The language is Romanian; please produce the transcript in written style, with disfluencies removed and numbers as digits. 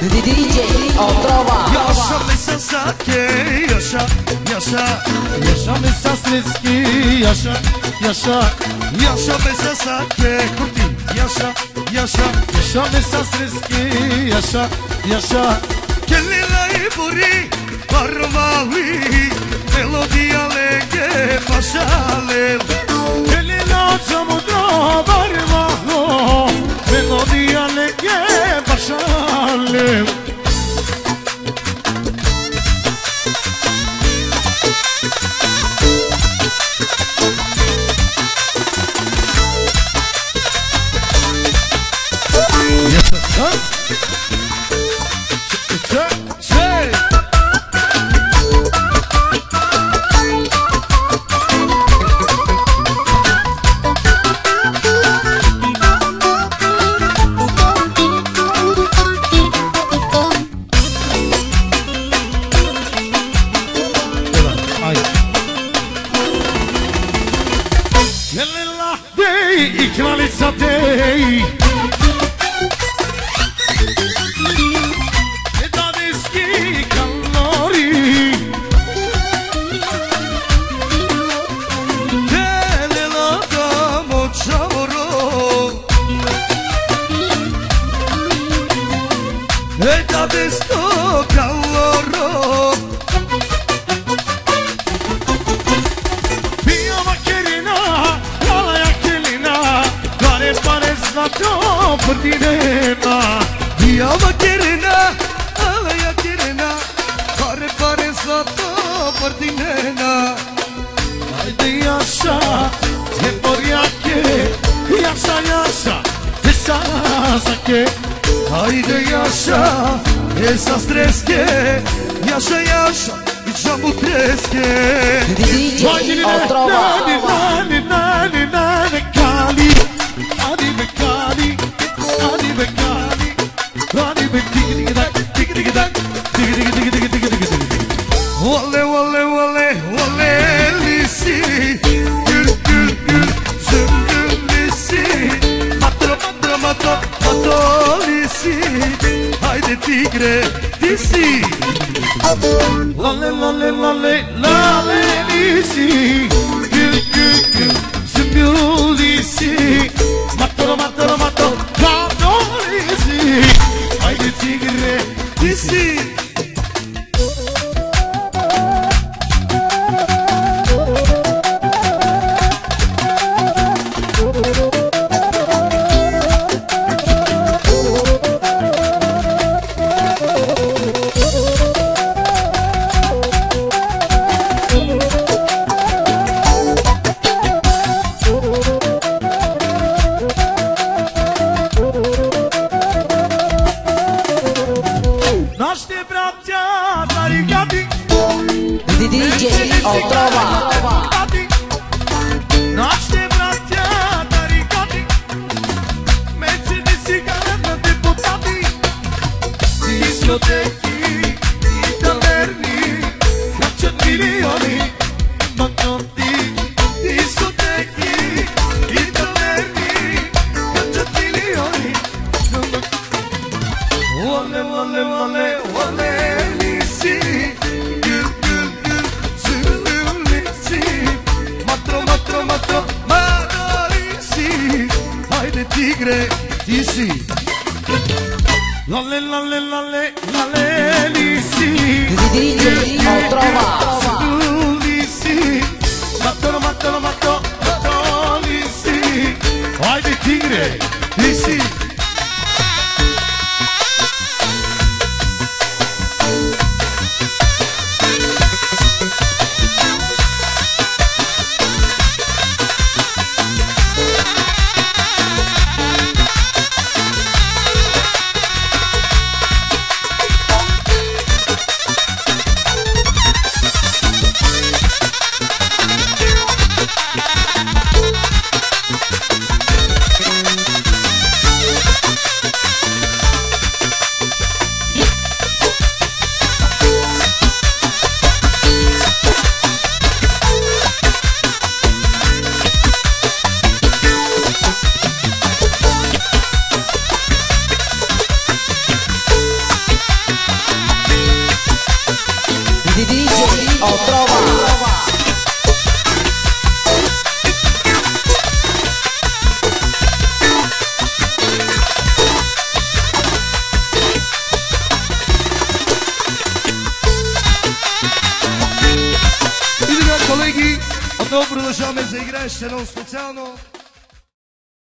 DJ Otrova. Yaşa Mesa Sake, yaşa, yaşa. Yaşa Mesa Sreski, yaşa, yaşa. Yaşa Mesa Sake, kurti, yaşa, yaşa. Yaşa Mesa Sreski, yaşa, yaşa. Kelilai buri, parmavi, melodia lege, maşale. Kelila çamudra varmaho, melodia lege başale. Haydi yaşa, esas treske. Yaşa yaşa, çabu treske. DJ Otrova. Valle valle valle valle lisi. Gül gül gül sümbül lisi. Matro matro matro matro lisi. Haydi tigre disi. Lale lale lale lale lisi. Gül gül gül sümbül lisi. Matro matro matro matro lisi. Haydi tigre Disi. DJ Otrova. Noaște brația taricati, meți de sigară de potati, discotechi, taverni, caccia milioni, bancotti, discotechi, taverni, caccia milioni. Ole ole ole ole lisi. Tigre, disi. Lale lale lale lale lisi. DJ Otrova. Lisi. Matto matto matto matto lisi. Haydi tigre, disi. Otrova. И така, колеги, отново продължаваме за игра, ще едно специално